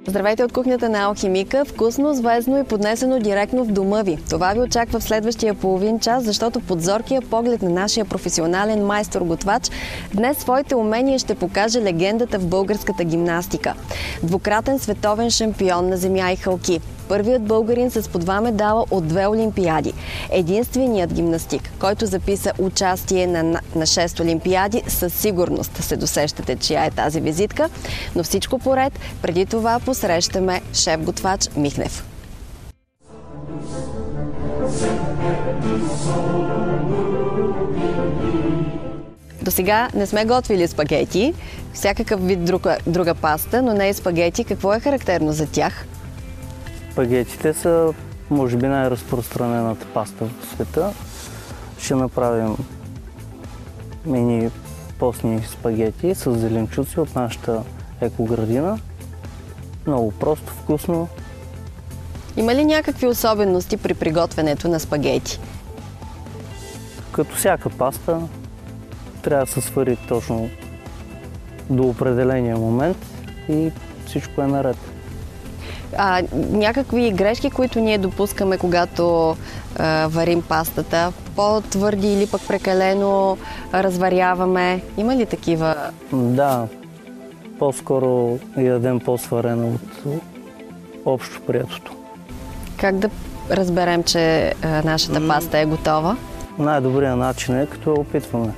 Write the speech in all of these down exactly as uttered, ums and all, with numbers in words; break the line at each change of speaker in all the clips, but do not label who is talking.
Здравейте от кухнята на Алхимика. Вкусно, звездно и поднесено директно в дома ви. Това ви очаква в следващия половин час, защото под зоркия поглед на нашия професионален майстор-готвач днес своите умения ще покаже легендата в българската гимнастика. Двукратен световен шампион на земя и халки. Първият българин с по два медала от две олимпиади. Единственият гимнастик, който записа участие на, на шест олимпиади, със сигурност се досещате, чия е тази визитка. Но всичко поред, преди това посрещаме шеф-готвач Михнев. До сега не сме готвили спагети, всякакъв вид друга, друга паста, но не и спагети. Какво е характерно за тях?
Спагетите са, може би, най-разпространената паста в света. Ще направим мини постни спагети с зеленчуци от нашата екоградина. Много просто, вкусно.
Има ли някакви особености при приготвянето на спагети?
Като всяка паста, трябва да се свари точно до определения момент и всичко е наред.
А, някакви грешки, които ние допускаме, когато а, варим пастата, по-твърди или пък прекалено разваряваме. Има ли такива?
Да, по-скоро ядем по-сварено от общо приетото.
Как да разберем, че а, нашата паста е готова?
Най-добрият начин е като я опитваме.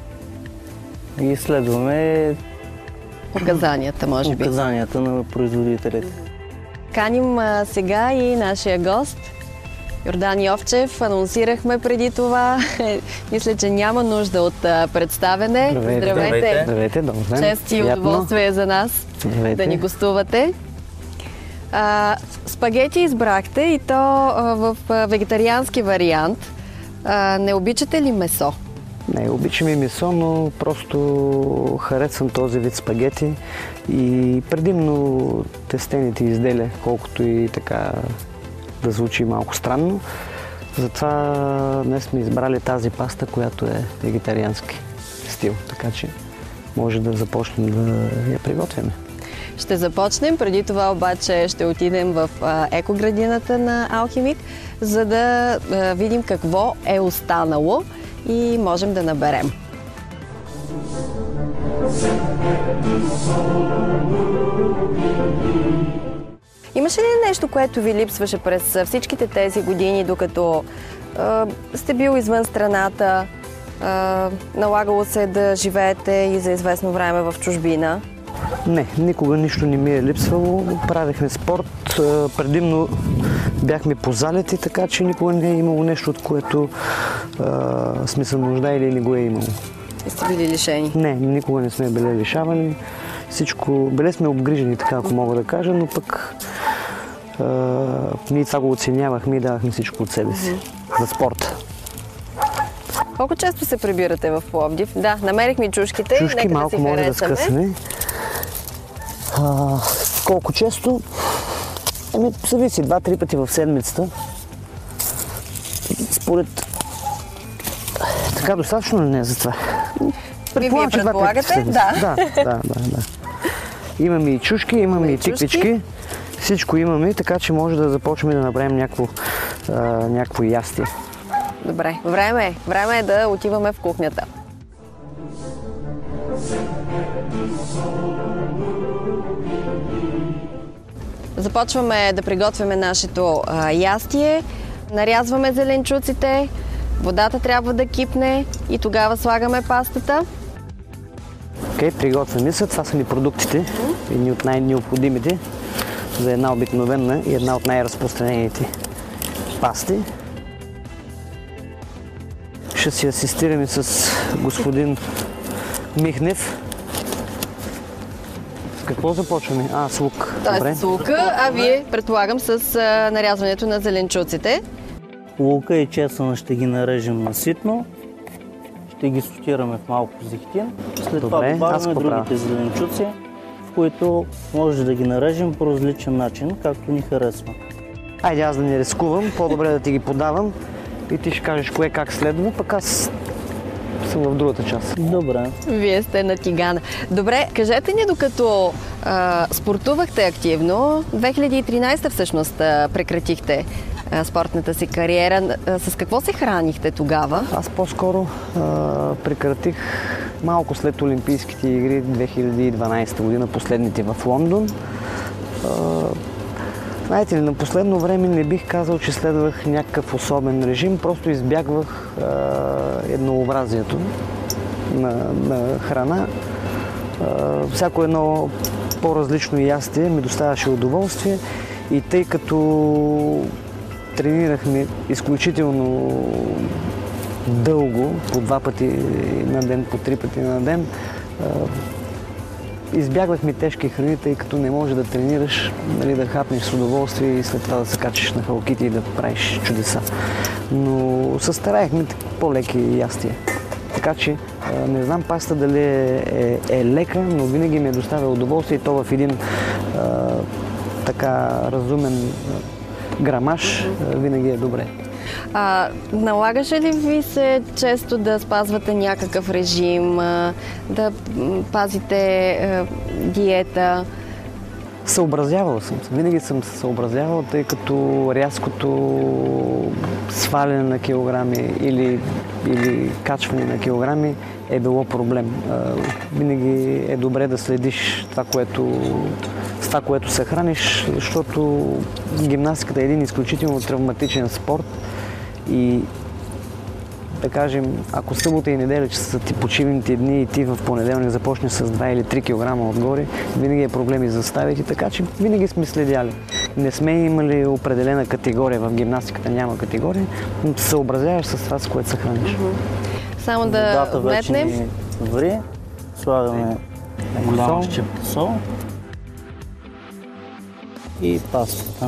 И следваме
указанията, може би.
Указанията на производителите.
Каним а, сега и нашия гост, Йордан Йовчев. Анонсирахме преди това. Мисля, че няма нужда от а, представене.
Здравейте.
Здравейте.
Здравейте, добър ден.
Чест и удоволствие за нас
Здравейте.
да ни гостувате. А, спагети избрахте и то а, в а, вегетариански вариант. А, не обичате ли месо?
Не, обичам и месо, но просто харесвам този вид спагети и предимно тестените изделия, колкото и така да звучи малко странно. Затова днес сме избрали тази паста, която е вегетариански стил, така че може да започнем да я приготвяме.
Ще започнем, преди това обаче ще отидем в екоградината на Алхимик, за да видим какво е останало и можем да наберем. Имаше ли нещо, което ви липсваше през всичките тези години, докато а, сте бил извън страната, а, налагало се да живеете и за известно време в чужбина?
Не, никога нищо не ми е липсвало. Правихме спорт, предимно бяхме по залети, така че никога не е имало нещо, от което а, сме се нуждаели или не го е имало.
И сте били лишени?
Не, никога не сме били лишавани. Всичко, били сме обгрижени, така ако мога да кажа, но пък а, ние това го оценявахме и давахме всичко от себе си mm-hmm. за спорта.
Колко често се прибирате в Пловдив? Да, намерихме чушките.
Чушки
нека
малко
да си
може
харесаме.
да скъсне. А, колко често? Ами, зависи, два-три пъти в седмицата. Според... Така достатъчно ли не е за това?
Вие предполагате? Да.
Да, да, да, да. Имаме и чушки, имаме и тиквички. Всичко имаме, така че може да започнем да направим някакво, а, някакво ястие.
Добре, време е. Време е да отиваме в кухнята. Започваме да приготвяме нашето а, ястие. Нарязваме зеленчуците, водата трябва да кипне и тогава слагаме пастата.
Окей, okay, приготвяме се. Това са ни продуктите, едни от най-необходимите за една обикновена и една от най-разпространените пасти. Ще си асистираме с господин Михнев. С какво започваме? А, с лук.
Тоест с лука, а вие, предполагам, с а, нарязването на зеленчуците.
Лука и чесъна ще ги нарежем наситно. Ще ги сотираме в малко зехтин. След това добавяме другите зеленчуци, в които може да ги нарежем по различен начин, както ни харесва.
Айде аз да не рискувам, по-добре да ти ги подавам и ти ще кажеш кое как следва, пък аз съм в другата част.
Добре.
Вие сте на тигана. Добре, кажете ни, докато а, спортувахте активно, две хиляди и тринадесета всъщност а, прекратихте а, спортната си кариера. А, с какво се хранихте тогава?
Аз по-скоро а, прекратих малко след Олимпийските игри две хиляди и дванадесета година, последните в Лондон. А, знаете ли, на последно време не бих казал, че следвах някакъв особен режим, просто избягвах а, еднообразието на, на храна. А, всяко едно по-различно ястие ми доставяше удоволствие и тъй като тренирахме изключително дълго, по два пъти на ден, по три пъти на ден, избягвахме тежки храни, тъй като не може да тренираш, нали, да хапнеш с удоволствие и след това да се качиш на халките и да правиш чудеса. Но се стараехме по-леки ястия. Така че не знам паста дали е, е, е лека, но винаги ми е доставя удоволствие и то в един а, така разумен грамаж винаги е добре.
А, налагаше ли ви се често да спазвате някакъв режим, а, да пазите а, диета?
Съобразявал съм се. Винаги съм се съобразявал, тъй като рязкото сваляне на килограми или, или качване на килограми е било проблем. Винаги е добре да следиш това, което, с това, което се храниш, защото гимнастиката е един изключително травматичен спорт и да кажем, ако събота и неделя, че са ти почивните дни и ти в понеделник започнеш с два или три килограма отгоре, винаги е проблеми за ставите, така че винаги сме следяли. Не сме имали определена категория, в гимнастиката няма категория, но се съобразяваш с това, с което се храниш.
Само да вметнем.
Вече ни ври, слагаме голяма щепка сол и пастата.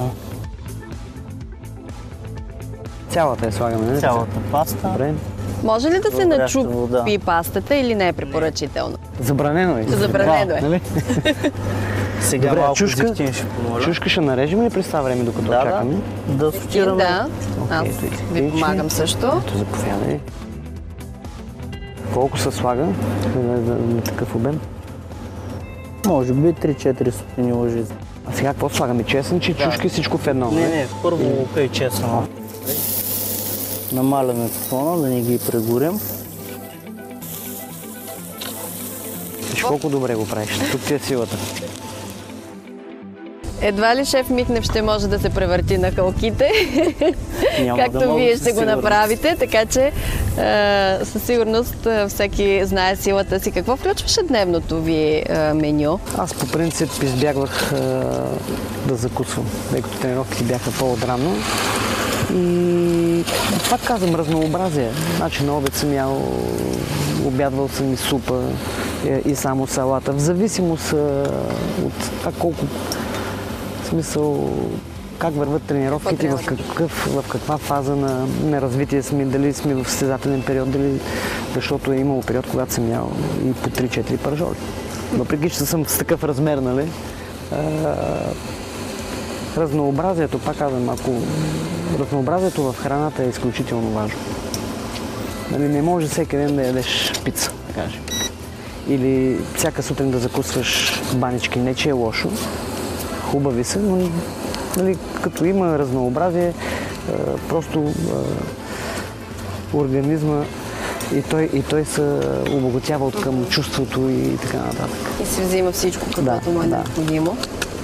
Цялата я слагаме, не?
Цялата паста.
Добре.
Може ли да се
Добре,
начупи пастата или не е препоръчително?
Забранено е.
Забранено е.
Нали?
Сега
Добре,
малко
чушка,
зехтин ще помоля.
Чушка ще нарежем ли през това време, докато
да,
чакаме?
Да, да сортираме.
Да, аз
Okay,
ви помагам също.
Ето, заповядай. Колко се слага на такъв обем?
Може би три-четири супени лъжи.
А сега какво слагаме? Чесънче, да. Чушки, всичко в едно?
Не, не, първо лука и чесъна. Намаляме тефлона, да не ги прегорим.
Виж колко добре го правиш. Тук ти е силата.
Едва ли шеф Михнев ще може да се превърти на халките, както
да
вие ще го направите, така че е, със сигурност всеки знае силата си. Какво включваше дневното ви е, меню?
Аз по принцип избягвах е, да закусвам, тъй като тренировките бяха по-отранно. И пак казвам, разнообразие. Значи на обед съм ял, обядвал съм и супа и само салата. В зависимост от това колко, в смисъл, как върват тренировките, в, какъв, в каква фаза на, на развитие сме, дали сме в състезателен период, дали, защото е имало период, когато съм ял и по три-четири пържоли. Въпреки че съм с такъв размер, нали? Разнообразието, пак казвам, ако разнообразието в храната е изключително важно. Нали, не може всеки ден да ядеш пица, да кажем. Или всяка сутрин да закусваш банички. Не, че е лошо, хубави са, но нали, като има разнообразие, просто организма и той, и той се обогатява от към чувството и така нататък.
И се взима всичко, каквото му е
да.
необходимо.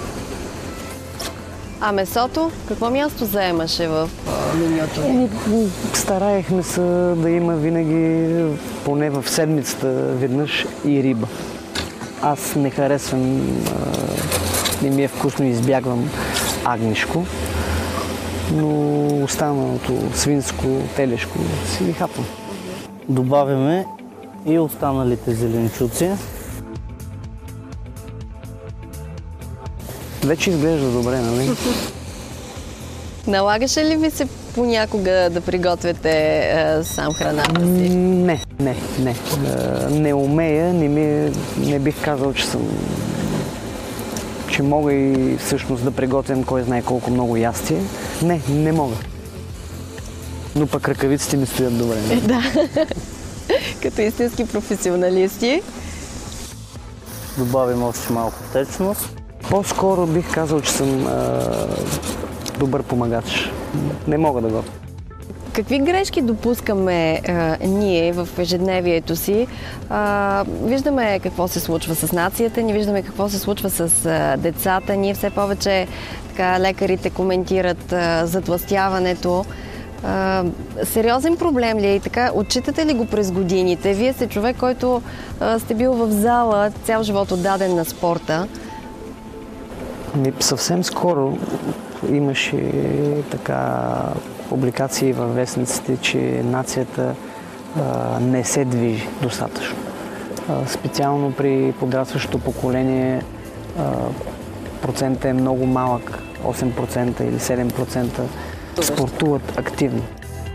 А месото? Какво място заемаше в менюто ви?
Стараехме се да има винаги, поне в седмицата веднъж, и риба. Аз не харесвам, не ми е вкусно, избягвам агнешко, но останалото свинско, телешко си ги хапвам.
Добавяме и останалите зеленчуци.
Вече изглежда добре, нали?
Налагаше ли ви се понякога да приготвяте е, сам храната си?
Не, не, не. Е, не умея, не, ми, не бих казал, че съм... че мога и всъщност да приготвям кой знае колко много ястие. Не, не мога. Но пък ръкавиците ми стоят добре.
Да. като истински професионалисти.
Добавим още малко течност.
По-скоро бих казал, че съм а, добър помагач. Не мога да го.
Какви грешки допускаме а, ние в ежедневието си? А, виждаме какво се случва с нацията ни, виждаме какво се случва с а, децата ни. Все повече така, лекарите коментират а, затлъстяването. А, сериозен проблем ли е и така? Отчитате ли го през годините? Вие сте човек, който а, сте бил в зала, цял живот отдаден на спорта.
Ми, съвсем скоро имаше така публикации във вестниците, че нацията а, не се движи достатъчно. А, специално при подрастващото поколение а, процентът е много малък, осем процента или седем процента спортуват активно.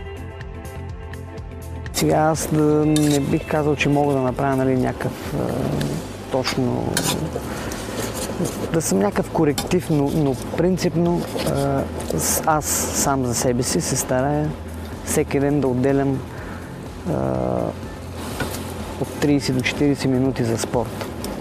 Сега аз да, не бих казал, че мога да направя нали, някакъв а, точно да съм някакъв коректив, но, но принципно а, аз сам за себе си се старая всеки ден да отделям а, от трийсет до четирийсет минути за спорт.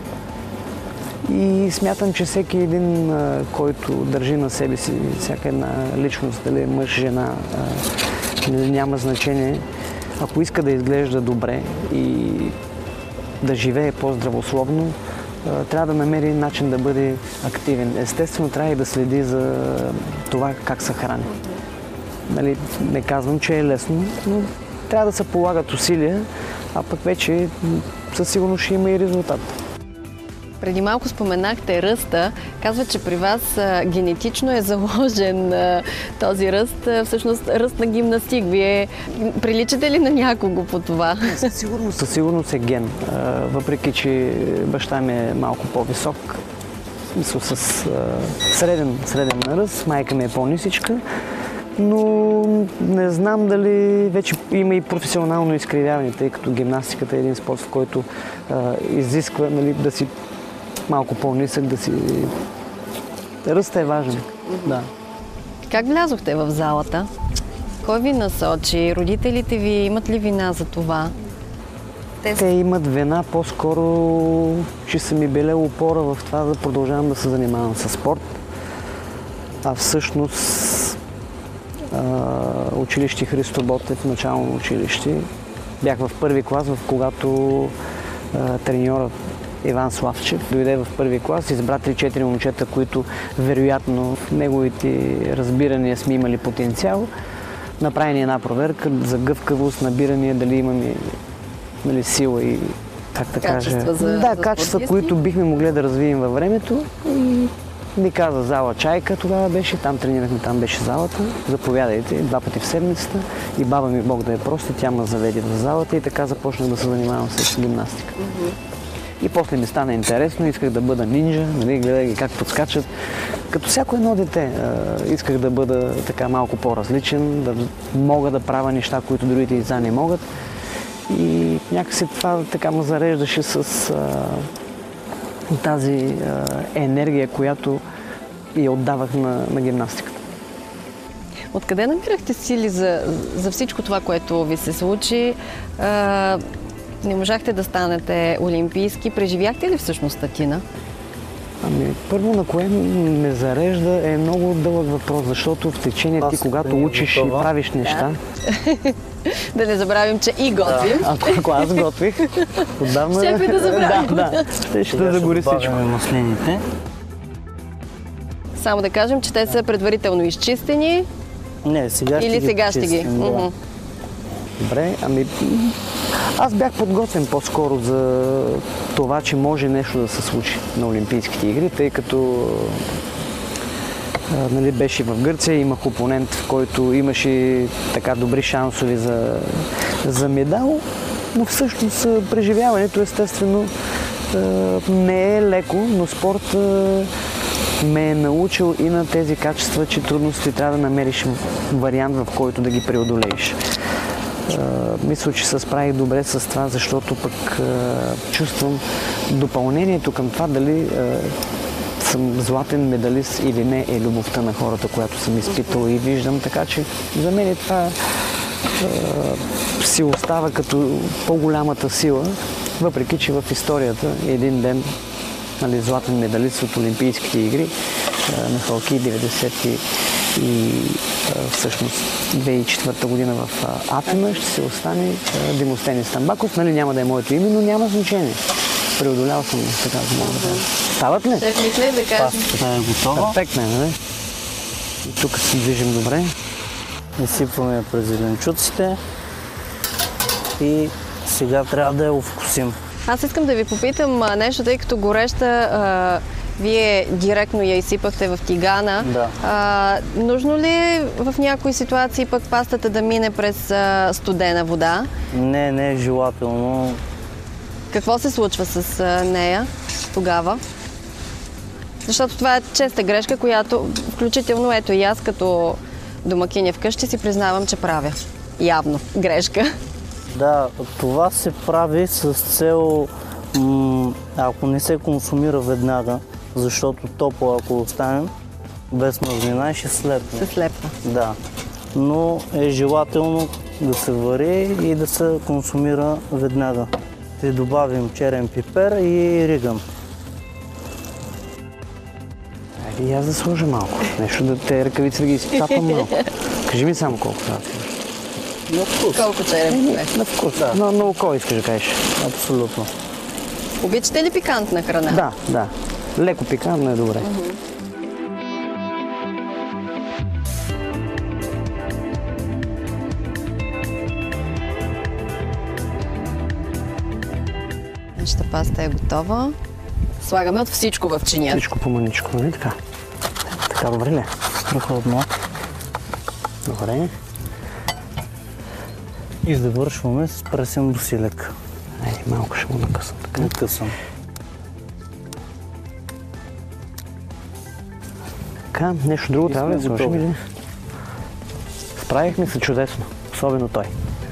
И смятам, че всеки един, а, който държи на себе си, всяка една личност, дали е мъж, жена, а, няма значение, ако иска да изглежда добре и да живее по-здравословно, трябва да намери начин да бъде активен. Естествено, трябва и да следи за това как се храни. Нали, не казвам, че е лесно, но трябва да се полагат усилия, а пък вече със сигурност ще има и резултат.
Преди малко споменахте ръста. Казва, че при вас а, генетично е заложен а, този ръст. А, всъщност ръст на гимнастик. Вие приличате ли на някого по това?
Със сигурност, със сигурност е ген. А, въпреки, че баща ми е малко по-висок, мисля, с а, среден, среден ръст, майка ми е по-нисичка, но не знам дали вече има и професионално изкривяване, тъй като гимнастиката е един спорт, в който а, изисква нали, да си малко по-нисък, да си... Ръстът е важен. Mm-hmm. Да.
Как влязохте в залата? Кой ви насочи? Родителите ви имат ли вина за това?
Те, Те имат вина по-скоро, че са ми били опора в това да продължавам да се занимавам с спорт. А всъщност а, училище Христо Ботев, начално училище, бях в първи клас, в когато а, треньорът Иван Славчев дойде в първи клас, избра три-четири момчета, които вероятно в неговите разбирания сме имали потенциал. Направи ни една проверка за гъвкавост, набиране, дали имаме нали, сила и как да
качества
кажа,
за,
да,
за
качества, които бихме могли да развием във времето. И ми каза зала Чайка, тогава беше, там тренирахме, там беше залата. Заповядайте, два пъти в седмицата. И баба ми, Бог да е просто, тя ме заведе в залата и така започнах да се занимавам с гимнастика. Mm-hmm. И после ми стана интересно, исках да бъда нинджа, нали, гледах ги как подскачат. Като всяко едно дете, исках да бъда така малко по-различен, да мога да правя неща, които другите деца не могат. И някакси това така ме зареждаше с а, тази а, енергия, която я отдавах на, на гимнастиката.
Откъде набирахте сили за, за всичко това, което ви се случи? А, не можахте да станете олимпийски. Преживяхте ли всъщност Атина?
Ами, първо на кое ме зарежда е много дълъг въпрос, защото в течение ти, когато учиш и правиш неща...
Да не забравим, че и готвим.
Да. Ако, ако аз готвих, отдавна...
Щехме да забравим.
Да, да. Ще да загори всичко.
Маслините.
Само да кажем, че те са предварително изчистени.
Не, сега ще
Или
ги
сега ще ги.
почистим, да.
Uh-huh.
Добре, ами аз бях подготвен по-скоро за това, че може нещо да се случи на Олимпийските игри, тъй като а, нали, беше в Гърция, имах опонент, в който имаше така добри шансове за, за медал, но всъщност преживяването естествено а, не е леко, но спорт а, ме е научил и на тези качества, че трудности трябва да намериш вариант, в който да ги преодолееш. Uh, мисля, че се справих добре с това, защото пък uh, чувствам допълнението към това дали uh, съм златен медалист или не е любовта на хората, която съм изпитал и виждам, така че за мен това си остава като по-голямата сила, въпреки че в историята един ден, нали, златен медалист от Олимпийските игри на Халки деветдесет и всъщност две хиляди и четвърта година в Атина ще се остане Демостенис Тамбаков. Нали, няма да е моето име, но няма значение. Преодолял съм така да мога да кажа. Стават ли?
Шеф, мисля да кажем.
Пастата е готова.
Перфектно е, нали? И тук се движим добре.
Изсипваме през зеленчуците и сега трябва да я овкусим.
Аз искам да ви попитам нещо, тъй като гореща, а, вие директно я изсипахте в тигана.
Да.
А, нужно ли е в някои ситуации пък пастата да мине през а, студена вода?
Не, не е желателно.
Какво се случва с а, нея тогава? Защото това е честа грешка, която включително ето и аз като домакиня вкъщи си признавам, че правя. Явно грешка.
Да, това се прави с цел, м- ако не се консумира веднага, защото топло, ако оставим без мазнина, ще слепне.
Се слепва.
Да, но е желателно да се вари и да се консумира веднага. Ще добавим черен пипер и риган.
И аз да сложа малко. Нещо да те ръкавици да ги изцапам малко. Кажи ми само колко трябва да сложа.
На вкус.
Колко черен пипер?
На вкус, да.
На, на око искаш да кажеш.
Абсолютно.
Обичате ли пикантна храна?
Да, да. Леко пикантно е добре.
Нашата паста е готова. Слагаме от всичко в чинията.
Всичко по-маничко, нали така? Така добре ли?
Страхотно.
Добре.
И завършваме с пресен босилек.
Ей, малко ще му накъсам така.
Накъсам.
Така, нещо друго
И
трябва да
сме
сложим
готови.
ли? Справихме се чудесно, особено той.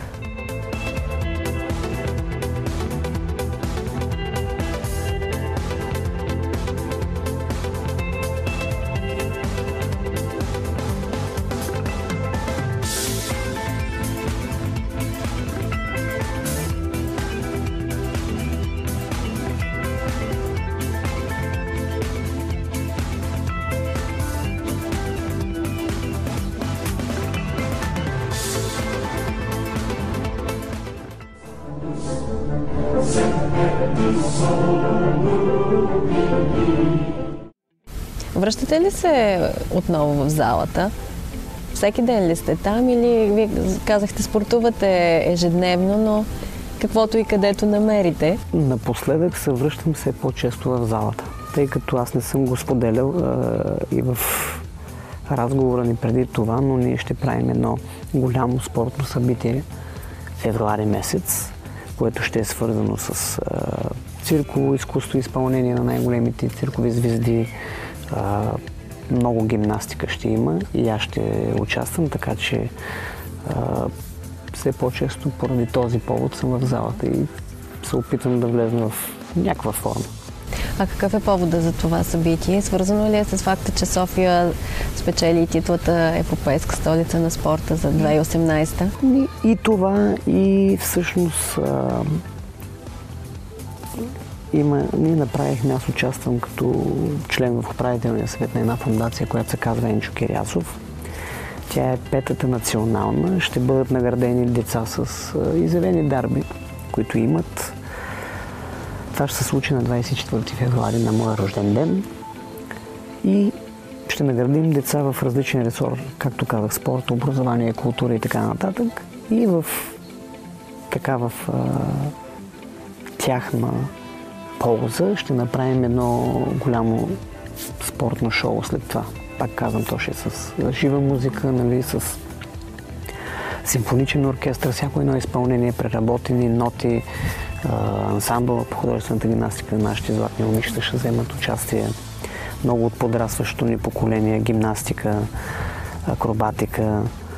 Връщате ли се отново в залата? Всеки ден ли сте там или вие казахте спортувате ежедневно, но каквото и където намерите?
Напоследък се връщам все по-често в залата, тъй като аз не съм го споделял а, и в разговора ни преди това, но ние ще правим едно голямо спортно събитие февруари месец, което ще е свързано с а, цирково изкуство, изпълнение на най-големите циркови звезди. А, много гимнастика ще има и аз ще участвам, така че а, все по-често поради този повод съм в залата и се опитвам да влезна в някаква форма.
А какъв е повода за това събитие? Свързано ли е с факта, че София спечели титлата Европейска столица на спорта за две хиляди и осемнадесета?
И, и това, и всъщност а, има, ние направихме, аз участвам като член в управителния съвет на една фондация, която се казва Енчо Кирясов. Тя е петата национална. Ще бъдат наградени деца с а, изявени дарби, които имат. Това ще се случи на двадесет и четвърти февруари на моя рожден ден. И ще наградим деца в различен ресор, както казах, спорт, образование, култура и така нататък. И в така в а, тяхна полза ще направим едно голямо спортно шоу след това. Пак казвам, то ще е с жива музика, нали, с симфоничен оркестър, всяко едно изпълнение, преработени ноти, ансамбъл по художествената гимнастика на нашите златни момичета ще вземат участие. Много от подрастващото ни поколение, гимнастика, акробатика,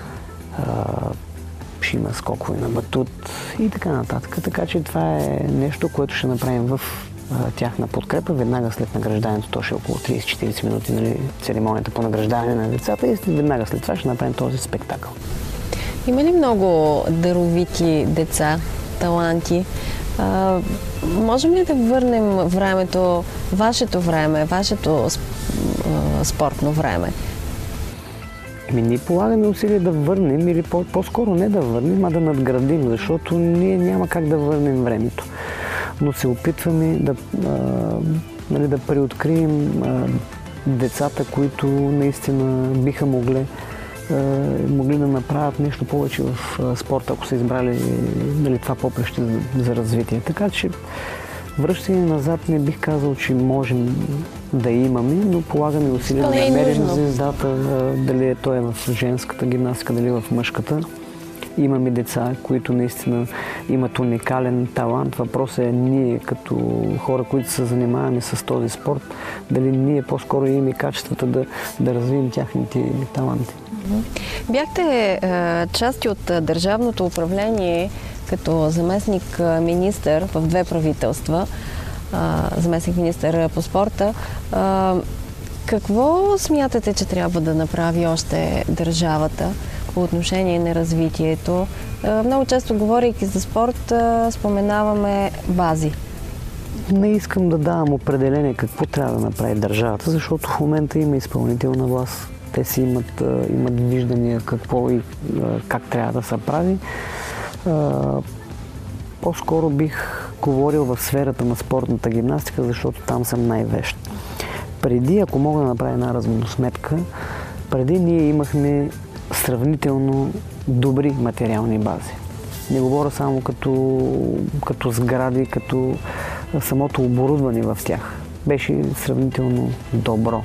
ще има скокове на батут и така нататък. Така че това е нещо, което ще направим в тяхна подкрепа. Веднага след награждането, то ще е около тридесет до четиридесет минути, нали, церемонията по награждаване на децата и веднага след това ще направим този спектакъл.
Има ли много даровити деца, таланти? А, можем ли да върнем времето, вашето време, вашето а, спортно време?
Ами ние полагаме усилия да върнем, или по- по-скоро не да върнем, а да надградим, защото ние няма как да върнем времето. Но се опитваме да, а, нали, да преоткрием а, децата, които наистина биха могли, а, могли да направят нещо повече в а, спорта, ако са избрали, нали, това поприще за, за развитие. Така че връщане назад не бих казал, че можем да имаме, но полагаме усилия да намерим звездата, дали е той в женската гимнастика, дали в мъжката. Имаме деца, които наистина имат уникален талант. Въпросът е ние, като хора, които се занимаваме с този спорт, дали ние по-скоро имаме качествата да, да развием тяхните таланти.
Бяхте е, части от държавното управление като заместник министър в две правителства, заместник министър по спорта. Какво смятате, че трябва да направи още държавата по отношение на развитието? Много често, говорейки за спорт, споменаваме бази.
Не искам да давам определение какво трябва да направи държавата, защото в момента има изпълнителна власт. Те си имат, имат виждания какво и как трябва да се прави. По-скоро бих говорил в сферата на спортната гимнастика, защото там съм най-вещ. Преди, ако мога да направя една равносметка, преди ние имахме сравнително добри материални бази. Не говоря само като, като сгради, като самото оборудване в тях. Беше сравнително добро.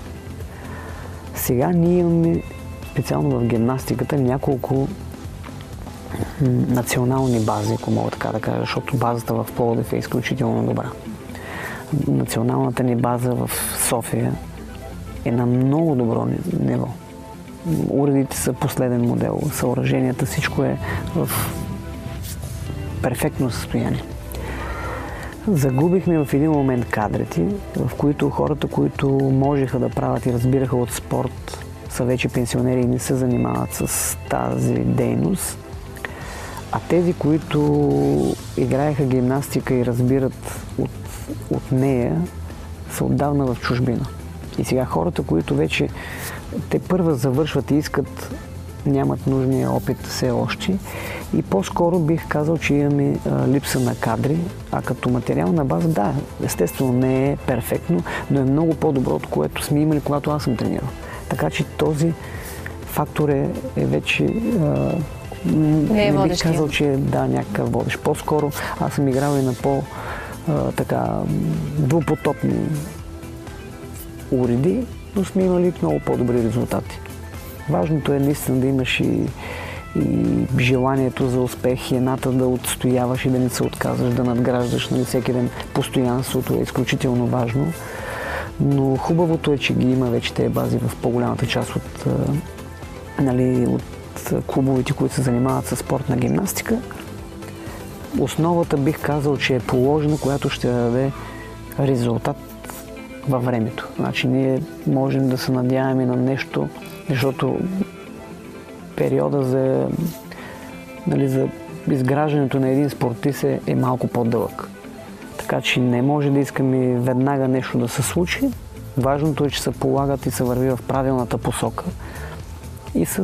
Сега ние имаме, специално в гимнастиката, няколко национални бази, ако мога така да кажа, защото базата в Пловдив е изключително добра. Националната ни база в София е на много добро ниво. Уредите са последен модел, съоръженията, всичко е в перфектно състояние. Загубихме в един момент кадрите, в които хората, които можеха да правят и разбираха от спорт, са вече пенсионери и не се занимават с тази дейност. А тези, които играеха гимнастика и разбират от, от нея, са отдавна в чужбина. И сега хората, които вече те първа завършват и искат, нямат нужния опит все още. И по-скоро бих казал, че имаме а, липса на кадри, а като материална база, да, естествено не е перфектно, но е много по-добро, от което сме имали, когато аз съм тренирал. Така че този фактор е, е вече... А,
не, е
не бих казал, че е да, някакъв водещ. По-скоро аз съм играл и на по-така двупотопни уреди, но сме имали много по-добри резултати. Важното е наистина да имаш и, и желанието за успех, и едната да отстояваш и да не се отказваш, да надграждаш, нали, всеки ден. Постоянството е изключително важно, но хубавото е, че ги има вече тези бази в по-голямата част от, нали, от клубовете, които се занимават с спортна гимнастика. Основата бих казал, че е положена, която ще даде резултат във времето. Значи ние можем да се надяваме на нещо, защото периода за, нали, за изграждането на един спортист е, е малко по-дълъг. Така че не може да искаме веднага нещо да се случи. Важното е, че се полагат и се върви в правилната посока и се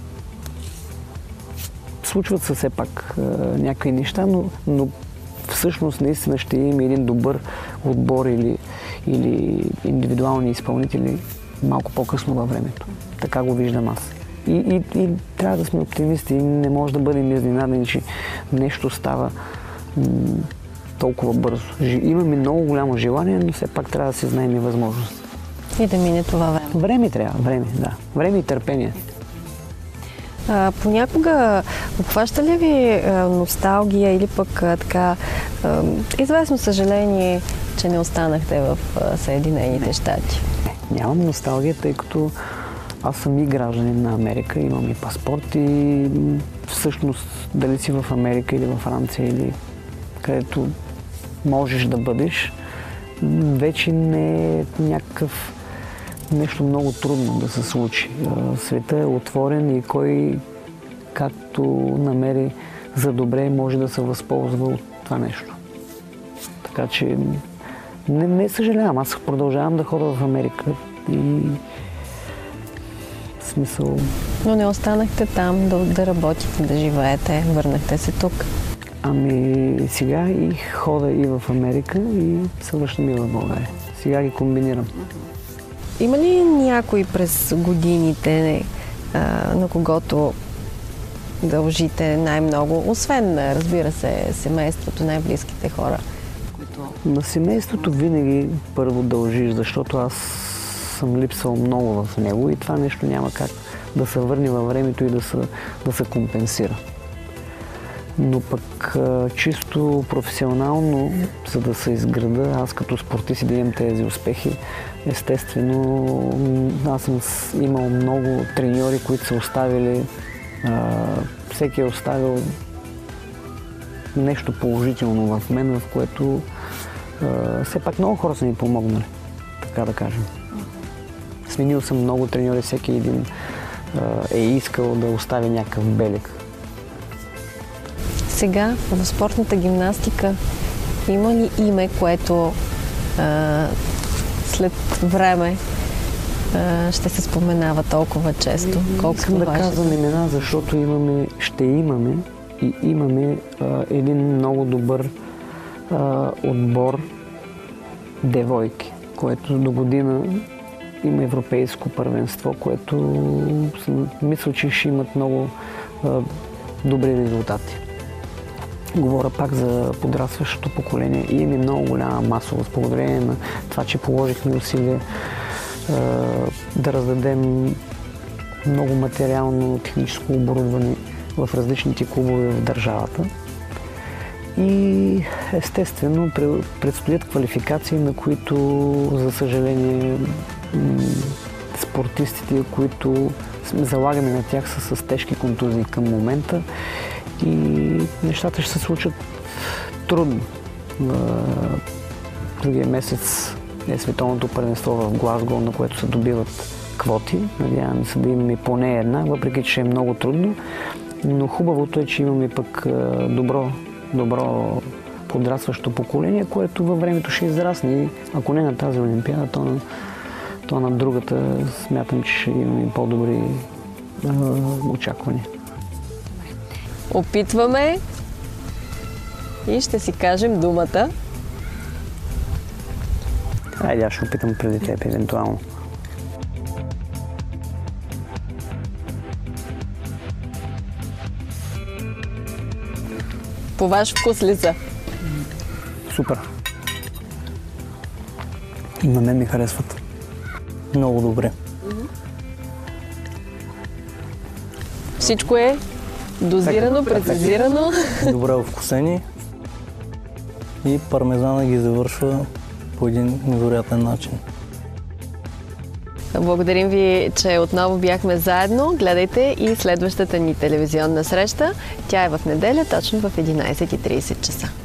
случват се все пак е, някакви неща, но, но всъщност наистина ще имаме един добър отбор или, или индивидуални изпълнители малко по-късно във времето. Така го виждам аз. И, и, и трябва да сме оптимисти и не може да бъдем изненадани, че нещо става м- толкова бързо. Имаме много голямо желание, но все пак трябва да си знаем и възможност.
И да мине това време.
Време трябва, време, да. Време и търпение.
А, понякога обхваща ли ви а, носталгия или пък а, така а, известно съжаление, че не останахте в а, Съединените щати?
Не, нямам носталгия, тъй като аз съм и гражданин на Америка, имам и паспорт и всъщност дали си в Америка или във Франция или където можеш да бъдеш, вече не е някакъв нещо много трудно да се случи. Светът е отворен и кой както намери за добре, може да се възползва от това нещо. Така че не, не съжалявам, аз продължавам да ходя в Америка и в смисъл...
Но не останахте там да, да работите, да живеете, върнахте се тук.
Ами сега и хода и в Америка, и се връщам и в България. Сега ги комбинирам.
Има ли някой през годините, а, на когото дължите най-много, освен, разбира се, семейството, най-близките хора? Които...
На семейството винаги първо дължиш, защото аз съм липсвал много в него и това нещо няма как да се върне във времето и да се, да се компенсира. Но пък чисто професионално, за да се изграда, аз като спортист и да имам тези успехи, естествено, аз съм имал много треньори, които са оставили, а, всеки е оставил нещо положително в мен, в което а, все пак много хора са ми помогнали, така да кажем. Сменил съм много треньори, всеки един а, е искал да остави някакъв белег.
Сега в спортната гимнастика има ли име, което а, след време а, ще се споменава толкова често? Колко
Искам да казвам имена, защото имаме, ще имаме и имаме а, един много добър а, отбор девойки, което до година има европейско първенство, което мисля, че ще имат много а, добри резултати. Говоря пак за подрастващото поколение и има много голяма масовост, благодарение на това, че положихме усилия е, да раздадем много материално техническо оборудване в различните клубове в държавата. И естествено предстоят квалификации, на които, за съжаление, спортистите, които залагаме на тях, са с тежки контузии към момента. И нещата ще се случат трудно. Другия месец е световното първенство в Глазго, на което се добиват квоти. Надявам се да имаме поне една, въпреки че е много трудно. Но хубавото е, че имаме пък добро, добро подрастващо поколение, което във времето ще израсне. И ако не на тази олимпиада, то на, то на другата смятам, че ще имаме по-добри а, очаквания.
Опитваме и ще си кажем думата.
Айде, аз ще опитам преди теб, евентуално.
По ваш вкус ли са?
Супер. И на мен ми харесват.
Много добре.
Всичко е дозирано, прецизирано.
Добре овкусени и пармезана ги завършва по един невероятен начин.
Благодарим ви, че отново бяхме заедно. Гледайте и следващата ни телевизионна среща. Тя е в неделя, точно в единайсет и трийсет часа.